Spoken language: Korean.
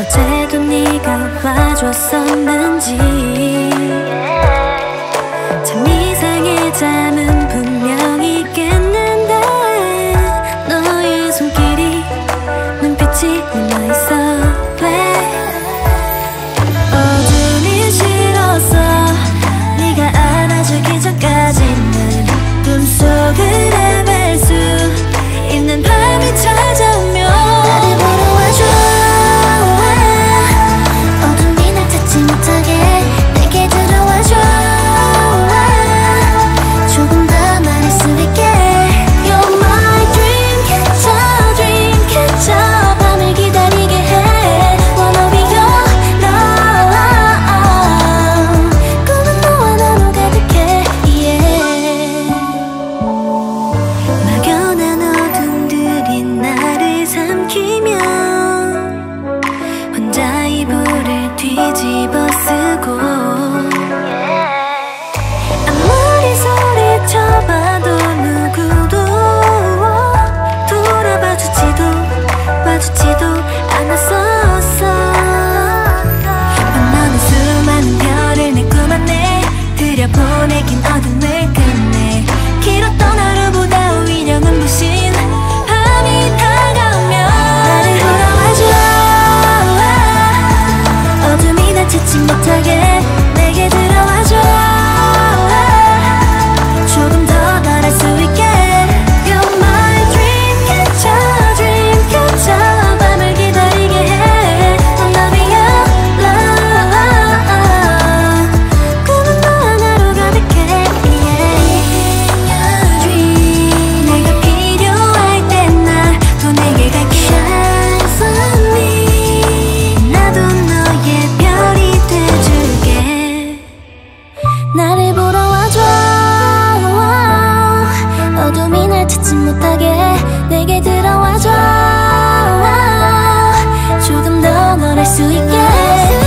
어제도 네가 와줬었는지 참 이상해. 잠은 분명히 깼는데 너의 손길이 눈빛이 남아있어. 왜 어둠이 싫었어. 네가 안아주기 전까지는 꿈속을 헤맬 수 있는 밤이 찾아오면 나를 보러 와줘. 어둠이 날 찾지 못하게 내게 들어와줘. 조금 더 말할 수 있게. You're my dream catcher, dream catcher. 밤을 기다리게 해. Wanna be your love. 꿈은 너와 나로 가득해. Yeah. 막연한 어둠들이 나를 삼키면 혼자 이불을 뒤집어 쓰고 아무리 소리쳐봐도 누구도 돌아봐주지도 않았었어. 너는 수많은 별을 내 꿈 안에 들여보내긴 어둠을 끝내. 길었던 하루보다 오히려 눈부신 밤이 다가오면 나를 돌아와줘. 어둠이 날 찾지 못하게 내게 들어와줘. 조금 더 널 알 수 있게. You're my dream catcher, dream catcher. 밤을 기다리게 해. Wanna be your love. 꿈은 너 하나로 가득해. Yeah. Your dream. 내가 필요할 땐 나 또 내게 갈게. Shine for me. 나도 너의 별이 돼줄게. 나를 보러 와줘. 어둠이 날 찾지 못하게 내게 들어와줘. 조금 더 널 알 수 있게.